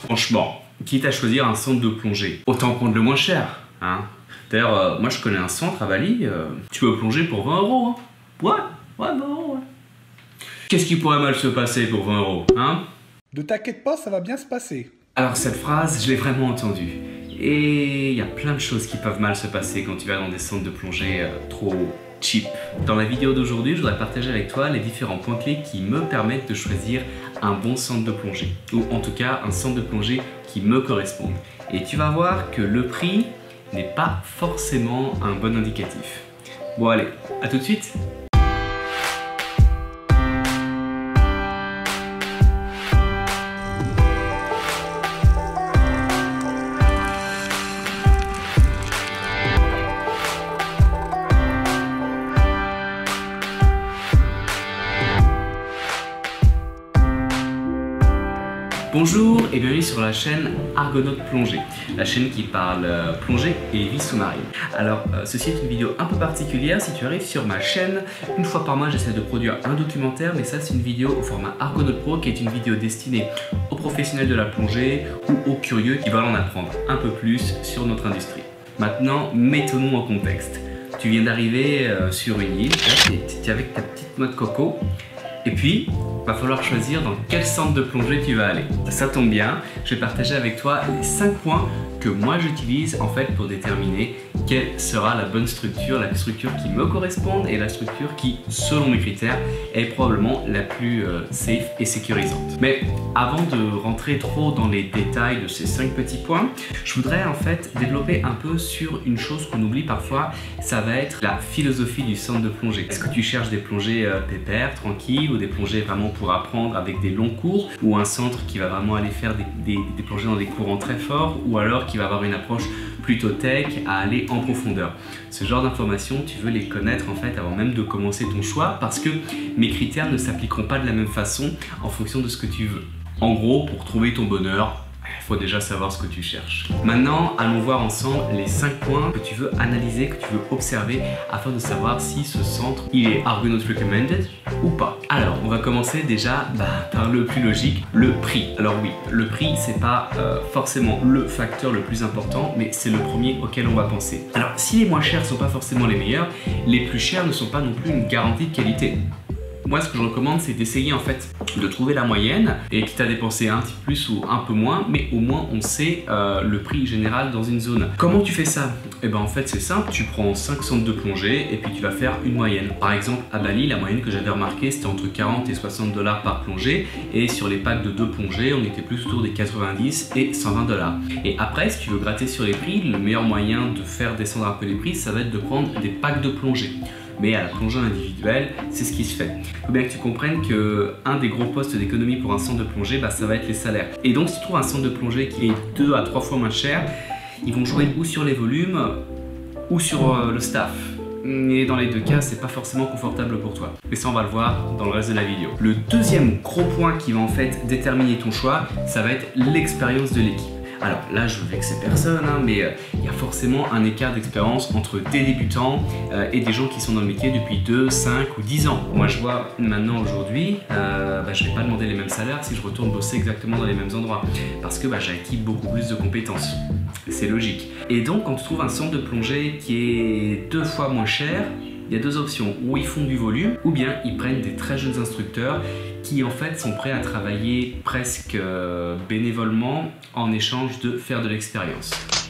Franchement, quitte à choisir un centre de plongée, autant prendre le moins cher, hein. D'ailleurs, moi je connais un centre à Bali, tu peux plonger pour 20 €, hein. Ouais, 20 €, ouais. Qu'est-ce qui pourrait mal se passer pour 20 €, hein? Ne t'inquiète pas, ça va bien se passer. Alors cette phrase, je l'ai vraiment entendue. Et il y a plein de choses qui peuvent mal se passer quand tu vas dans des centres de plongée trop cheap. Dans la vidéo d'aujourd'hui, je voudrais partager avec toi les différents points clés qui me permettent de choisir un bon centre de plongée. Ou en tout cas, un centre de plongée qui me corresponde. Et tu vas voir que le prix n'est pas forcément un bon indicatif. Bon allez, à tout de suite. Bonjour et bienvenue sur la chaîne Argonautes Plongée, la chaîne qui parle plongée et vie sous-marine. Alors, ceci est une vidéo un peu particulière. Si tu arrives sur ma chaîne, une fois par mois j'essaie de produire un documentaire, mais ça c'est une vidéo au format Argonautes Pro qui est une vidéo destinée aux professionnels de la plongée ou aux curieux qui veulent en apprendre un peu plus sur notre industrie. Maintenant, mettons-nous en contexte. Tu viens d'arriver sur une île, tu es avec ta petite noix de coco. Et puis, va falloir choisir dans quel centre de plongée tu vas aller. Ça tombe bien, je vais partager avec toi les 5 points que moi j'utilise en fait pour déterminer quelle sera la bonne structure, la structure qui me correspond et la structure qui, selon mes critères, est probablement la plus safe et sécurisante. Mais avant de rentrer trop dans les détails de ces 5 petits points, je voudrais en fait développer un peu sur une chose qu'on oublie parfois, ça va être la philosophie du centre de plongée. Est-ce que tu cherches des plongées pépères, tranquilles, ou des plongées vraiment pour apprendre avec des longs cours, ou un centre qui va vraiment aller faire des plongées dans des courants très forts, ou alors qui va avoir une approche plutôt tech à aller en profondeur. Ce genre d'informations, tu veux les connaître en fait avant même de commencer ton choix parce que mes critères ne s'appliqueront pas de la même façon en fonction de ce que tu veux. En gros, pour trouver ton bonheur, il faut déjà savoir ce que tu cherches. Maintenant, allons voir ensemble les 5 points que tu veux analyser, que tu veux observer afin de savoir si ce centre il est Argonautes Recommended ou pas. Alors, on va commencer déjà par le plus logique, le prix. Alors oui, le prix c'est pas forcément le facteur le plus important, mais c'est le premier auquel on va penser. Alors, si les moins chers sont pas forcément les meilleurs, les plus chers ne sont pas non plus une garantie de qualité. Moi, ce que je recommande, c'est d'essayer en fait de trouver la moyenne et quitte à dépenser un petit peu plus ou un peu moins, mais au moins on sait le prix général dans une zone. Comment tu fais ça? Eh ben en fait c'est simple, tu prends 5 centres de plongée et puis tu vas faire une moyenne. Par exemple à Bali, la moyenne que j'avais remarquée c'était entre 40 et 60 $ par plongée et sur les packs de 2 plongées, on était plus autour des 90 et 120 $. Et après, si tu veux gratter sur les prix, le meilleur moyen de faire descendre un peu les prix, ça va être de prendre des packs de plongée. Mais à la plongée individuelle, c'est ce qui se fait. Il faut bien que tu comprennes qu'un des gros postes d'économie pour un centre de plongée, ça va être les salaires. Et donc si tu trouves un centre de plongée qui est 2 à 3 fois moins cher, ils vont jouer ou sur les volumes ou sur le staff. Et dans les deux cas, c'est pas forcément confortable pour toi. Mais ça, on va le voir dans le reste de la vidéo. Le deuxième gros point qui va en fait déterminer ton choix, ça va être l'expérience de l'équipe. Alors là, je veux vexer personne, hein, mais il y a forcément un écart d'expérience entre des débutants et des gens qui sont dans le métier depuis 2, 5 ou 10 ans. Moi, je vois maintenant aujourd'hui, je vais pas demander les mêmes salaires si je retourne bosser exactement dans les mêmes endroits parce que j'ai acquis beaucoup plus de compétences. C'est logique. Et donc, quand tu trouves un centre de plongée qui est 2 fois moins cher, il y a 2 options. Ou ils font du volume, ou bien ils prennent des très jeunes instructeurs qui en fait sont prêts à travailler presque bénévolement en échange de faire de l'expérience.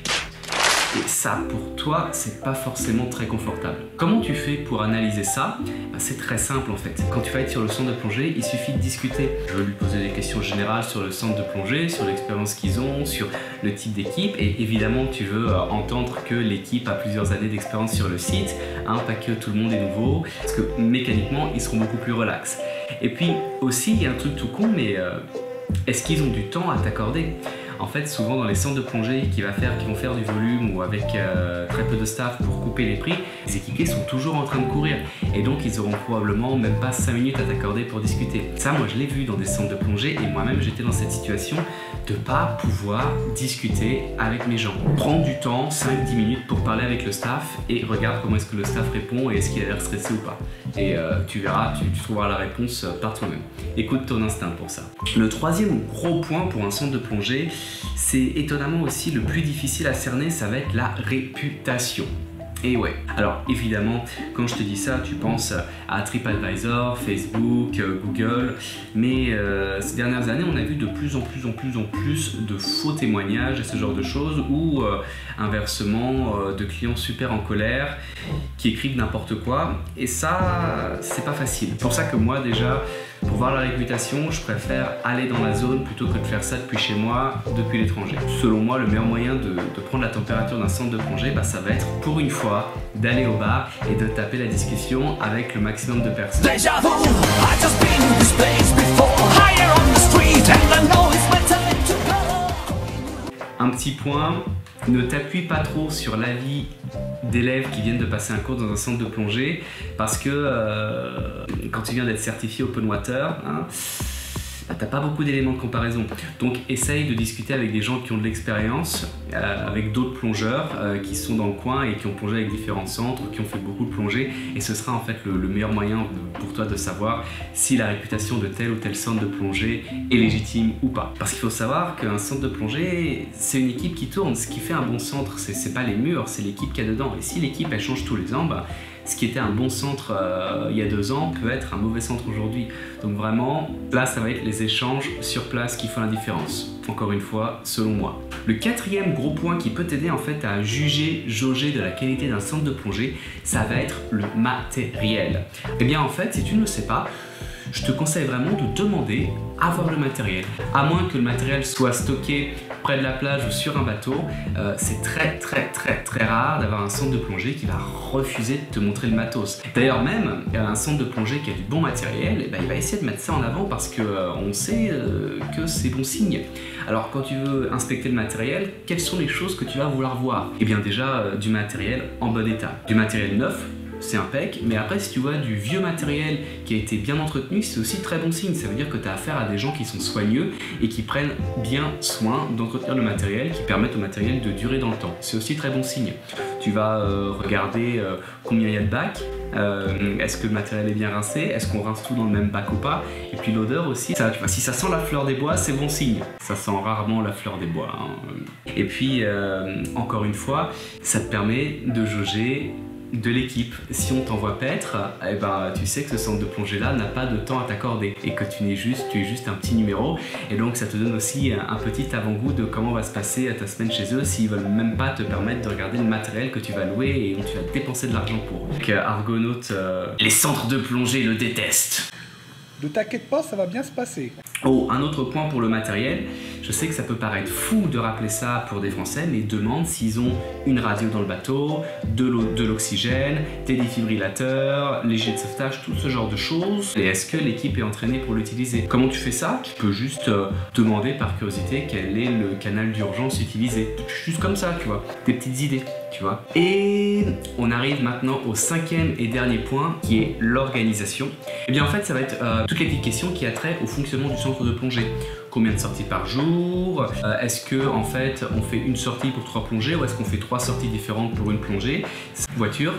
Et ça, pour toi, c'est pas forcément très confortable. Comment tu fais pour analyser ça? C'est très simple en fait. Quand tu vas être sur le centre de plongée, il suffit de discuter. Je vais lui poser des questions générales sur le centre de plongée, sur l'expérience qu'ils ont, sur le type d'équipe. Et évidemment, tu veux entendre que l'équipe a plusieurs années d'expérience sur le site, hein, pas que tout le monde est nouveau, parce que mécaniquement, ils seront beaucoup plus relax. Et puis aussi, il y a un truc tout con, mais est-ce qu'ils ont du temps à t'accorder? En fait, souvent dans les centres de plongée qui vont faire du volume ou avec très peu de staff pour couper les prix, les équipiers sont toujours en train de courir et donc ils auront probablement même pas 5 minutes à t'accorder pour discuter. Ça, moi je l'ai vu dans des centres de plongée et moi-même j'étais dans cette situation de pas pouvoir discuter avec mes gens. Prends du temps, 5-10 minutes pour parler avec le staff et regarde comment est-ce que le staff répond et est-ce qu'il a l'air stressé ou pas. et tu verras, tu trouveras la réponse par toi-même. Écoute ton instinct pour ça. Le troisième gros point pour un centre de plongée, c'est étonnamment aussi le plus difficile à cerner, ça va être la réputation. Et ouais, alors évidemment, quand je te dis ça, tu penses à TripAdvisor, Facebook, Google, mais ces dernières années, on a vu de plus en plus de faux témoignages et ce genre de choses, ou inversement, de clients super en colère qui écrivent n'importe quoi, et ça, c'est pas facile. C'est pour ça que moi déjà, pour voir la réputation, je préfère aller dans la zone plutôt que de faire ça depuis chez moi, depuis l'étranger. Selon moi, le meilleur moyen de prendre la température d'un centre de plongée, ça va être pour une fois d'aller au bar et de taper la discussion avec le maximum de personnes. Un petit point, ne t'appuie pas trop sur l'avis d'élèves qui viennent de passer un cours dans un centre de plongée parce que quand tu viens d'être certifié Open Water, t'as pas beaucoup d'éléments de comparaison. Donc essaye de discuter avec des gens qui ont de l'expérience, avec d'autres plongeurs qui sont dans le coin et qui ont plongé avec différents centres, qui ont fait beaucoup de plongées, et ce sera en fait le meilleur moyen pour toi de savoir si la réputation de tel ou tel centre de plongée est légitime ou pas. Parce qu'il faut savoir qu'un centre de plongée, c'est une équipe qui tourne. Ce qui fait un bon centre, c'est pas les murs, c'est l'équipe qu'il y a dedans. Et si l'équipe elle change tous les ans, ce qui était un bon centre il y a 2 ans peut être un mauvais centre aujourd'hui. Donc vraiment, là ça va être les échanges sur place qui font la différence. Encore une fois, selon moi. Le quatrième gros point qui peut t'aider en fait à jauger de la qualité d'un centre de plongée, ça va être le matériel. Eh bien en fait, si tu ne le sais pas, je te conseille vraiment de demander à voir le matériel. À moins que le matériel soit stocké près de la plage ou sur un bateau, c'est très rare d'avoir un centre de plongée qui va refuser de te montrer le matos. D'ailleurs même, un centre de plongée qui a du bon matériel, il va essayer de mettre ça en avant parce qu'on sait que c'est bon signe. Alors quand tu veux inspecter le matériel, quelles sont les choses que tu vas vouloir voir? Eh bien déjà, du matériel en bon état. Du matériel neuf, c'est impec, mais après si tu vois du vieux matériel qui a été bien entretenu, c'est aussi très bon signe. Ça veut dire que tu as affaire à des gens qui sont soigneux et qui prennent bien soin d'entretenir le matériel, qui permettent au matériel de durer dans le temps. C'est aussi très bon signe. Tu vas regarder combien il y a de bacs, est-ce que le matériel est bien rincé, est-ce qu'on rince tout dans le même bac ou pas, et puis l'odeur aussi, ça, tu vois, si ça sent la fleur des bois, c'est bon signe. Ça sent rarement la fleur des bois, Et puis, encore une fois, ça te permet de jauger de l'équipe. Si on t'envoie paître, tu sais que ce centre de plongée là n'a pas de temps à t'accorder et que tu es juste un petit numéro, et donc ça te donne aussi un petit avant-goût de comment va se passer ta semaine chez eux s'ils veulent même pas te permettre de regarder le matériel que tu vas louer et où tu vas dépenser de l'argent pour. Donc Argonaut, les centres de plongée le détestent. Ne t'inquiète pas, ça va bien se passer. Oh, un autre point pour le matériel, je sais que ça peut paraître fou de rappeler ça pour des Français, mais demande s'ils ont une radio dans le bateau, de l'oxygène, des défibrillateurs, les jets de sauvetage, tout ce genre de choses. Et est-ce que l'équipe est entraînée pour l'utiliser? Comment tu fais ça? Tu peux juste demander par curiosité quel est le canal d'urgence utilisé. Juste comme ça, tu vois, des petites idées. Tu vois. Et on arrive maintenant au 5e et dernier point qui est l'organisation. Et bien en fait ça va être toutes les petites questions qui a trait au fonctionnement du centre de plongée. Combien de sorties par jour? Est-ce que en fait on fait une sortie pour 3 plongées ou est-ce qu'on fait 3 sorties différentes pour une plongée? Voiture.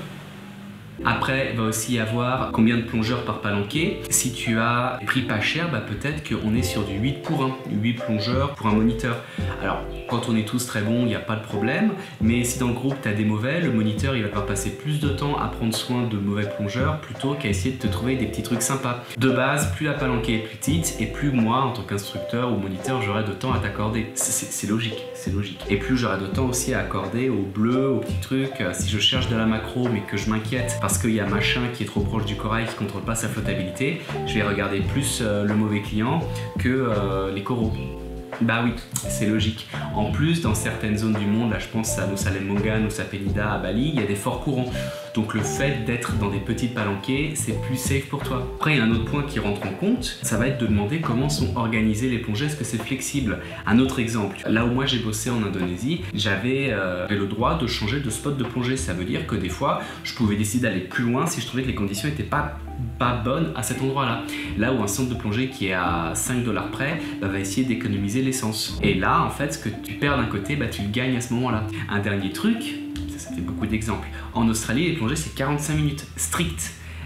Après, il va aussi y avoir combien de plongeurs par palanquet. Si tu as pris pas cher, peut-être qu'on est sur du 8 pour 1, 8 plongeurs pour un moniteur. Alors, quand on est tous très bons, il n'y a pas de problème, mais si dans le groupe tu as des mauvais, le moniteur il va devoir passer plus de temps à prendre soin de mauvais plongeurs plutôt qu'à essayer de te trouver des petits trucs sympas. De base, plus la palanquée est petite et plus moi, en tant qu'instructeur ou moniteur, j'aurai de temps à t'accorder. C'est logique, c'est logique. Et plus j'aurai de temps aussi à accorder aux bleus, aux petits trucs. Si je cherche de la macro mais que je m'inquiète parce qu'il y a machin qui est trop proche du corail qui ne contrôle pas sa flottabilité, je vais regarder plus le mauvais client que les coraux. Bah oui, c'est logique. En plus, dans certaines zones du monde, là je pense à Nusa Lembongan, Nusa Penida, à Bali, il y a des forts courants. Donc le fait d'être dans des petites palanquées, c'est plus safe pour toi. Après, il y a un autre point qui rentre en compte, ça va être de demander comment sont organisées les plongées, est-ce que c'est flexible? Un autre exemple, là où moi j'ai bossé en Indonésie, j'avais le droit de changer de spot de plongée. Ça veut dire que des fois, je pouvais décider d'aller plus loin si je trouvais que les conditions n'étaient pas bonnes à cet endroit-là. Là où un centre de plongée qui est à 5 $ près va essayer d'économiser l'essence. Et là, en fait, ce que tu perds d'un côté, tu le gagnes à ce moment-là. Un dernier truc, ça fait beaucoup d'exemples. En Australie, les plongées, c'est 45 minutes strictes.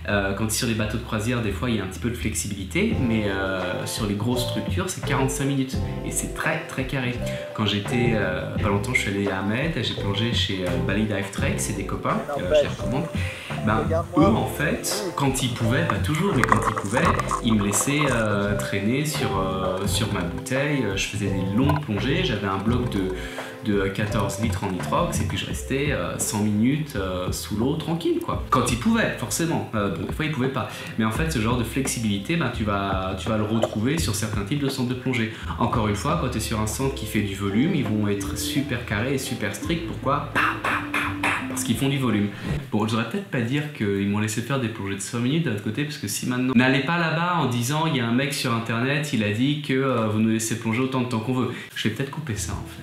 Quand tu es sur les bateaux de croisière, des fois il y a un petit peu de flexibilité, mais sur les grosses structures, c'est 45 minutes et c'est très très carré. Quand j'étais pas longtemps, je suis allé à Ahmed, j'ai plongé chez Bali Dive Trek, c'est des copains, je les recommande. Ben, eux en fait, quand ils pouvaient, pas toujours, mais quand ils pouvaient, ils me laissaient traîner sur ma bouteille, je faisais des longues plongées, j'avais un bloc de 14 litres en nitrox et puis je restais 100 minutes sous l'eau tranquille quoi. Quand ils pouvaient, forcément, donc des fois ils pouvaient pas. Mais en fait ce genre de flexibilité, ben, tu vas le retrouver sur certains types de centres de plongée. Encore une fois, quand tu es sur un centre qui fait du volume, ils vont être super carrés et super stricts. Pourquoi ? Parce qu'ils font du volume. Bon, je devrais peut-être pas dire qu'ils m'ont laissé faire des plongées de 5 minutes de l'autre côté, parce que si maintenant... N'allez pas là-bas en disant, il y a un mec sur internet, il a dit que vous nous laissez plonger autant de temps qu'on veut. Je vais peut-être couper ça en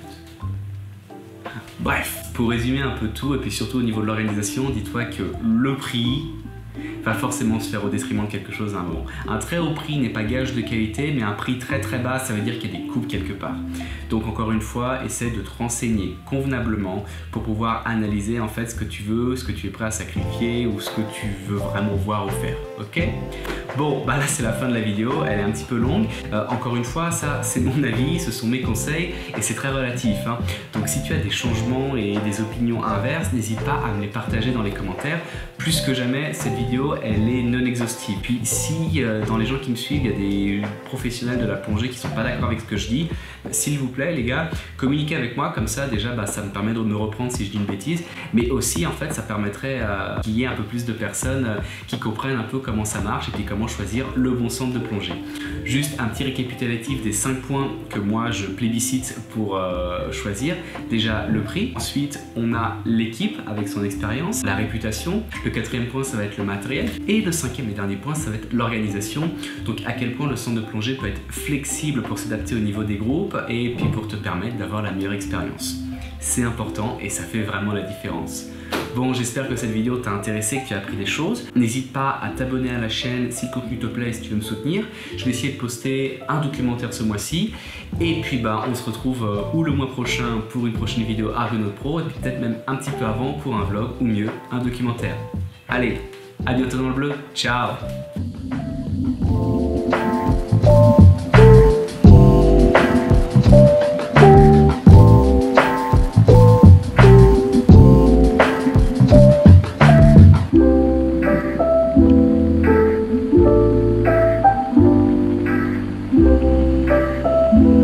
fait. Bref, pour résumer un peu tout, et puis surtout au niveau de l'organisation, dis-toi que le prix va forcément se faire au détriment de quelque chose à un moment. Un très haut prix n'est pas gage de qualité, mais un prix très très bas, ça veut dire qu'il y a des coupes quelque part. Donc encore une fois, essaie de te renseigner convenablement pour pouvoir analyser en fait ce que tu veux, ce que tu es prêt à sacrifier ou ce que tu veux vraiment voir ou faire, ok ? Bon, bah là c'est la fin de la vidéo, elle est un petit peu longue. Encore une fois, ça c'est mon avis, ce sont mes conseils et c'est très relatif, hein. Donc si tu as des changements et des opinions inverses, n'hésite pas à me les partager dans les commentaires. Plus que jamais, cette vidéo elle est non exhaustive. Puis si dans les gens qui me suivent, il y a des professionnels de la plongée qui sont pas d'accord avec ce que je dis, s'il vous plaît les gars, communiquez avec moi, comme ça déjà bah, ça me permet de me reprendre si je dis une bêtise, mais aussi en fait ça permettrait qu'il y ait un peu plus de personnes qui comprennent un peu comment ça marche et puis comment choisir le bon centre de plongée. Juste un petit récapitulatif des 5 points que moi je plébiscite pour choisir. Déjà le prix, ensuite on a l'équipe avec son expérience, la réputation, le 4e point ça va être le matériel et le 5e et dernier point ça va être l'organisation. Donc à quel point le centre de plongée peut être flexible pour s'adapter au niveau des groupes et puis pour te permettre d'avoir la meilleure expérience. C'est important et ça fait vraiment la différence. Bon, j'espère que cette vidéo t'a intéressé, que tu as appris des choses. N'hésite pas à t'abonner à la chaîne si le contenu te plaît et si tu veux me soutenir. Je vais essayer de poster un documentaire ce mois-ci. Et puis bah, on se retrouve ou le mois prochain pour une prochaine vidéo Argonaut Pro et puis peut-être même un petit peu avant pour un vlog ou mieux, un documentaire. Allez, à bientôt dans le bleu. Ciao!